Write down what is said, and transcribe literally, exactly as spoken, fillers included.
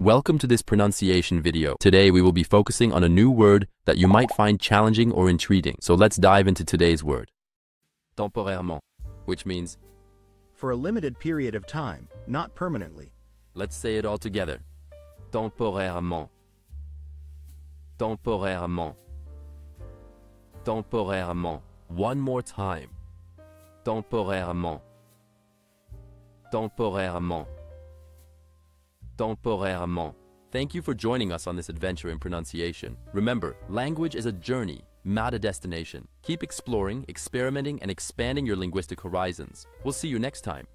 Welcome to this pronunciation video. Today we will be focusing on a new word that you might find challenging or intriguing. So let's dive into today's word. Temporairement, which means for a limited period of time, not permanently. Let's say it all together. Temporairement. Temporairement. Temporairement. One more time. Temporairement. Temporairement. Temporairement. Thank you for joining us on this adventure in pronunciation. Remember, language is a journey, not a destination. Keep exploring, experimenting, and expanding your linguistic horizons. We'll see you next time.